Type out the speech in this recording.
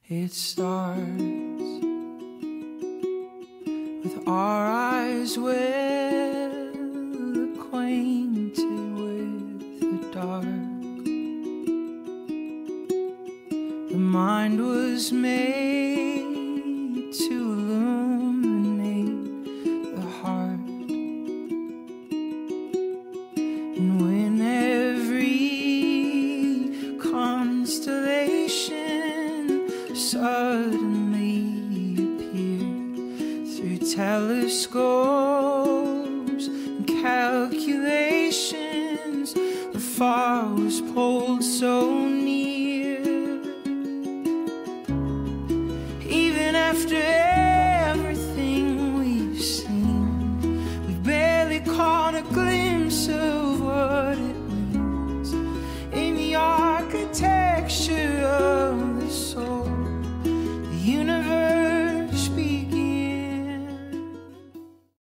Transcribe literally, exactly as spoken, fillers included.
It starts with our eyes well acquainted with the dark. The mind was made to illuminate the heart. And when every constellation suddenly appeared through telescopes and calculations, the far was pulled so near. Even after